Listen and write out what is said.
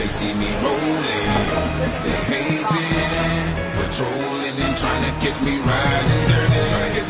see me rolling, they hating, patrolling and trying to catch me riding dirty, trying to catch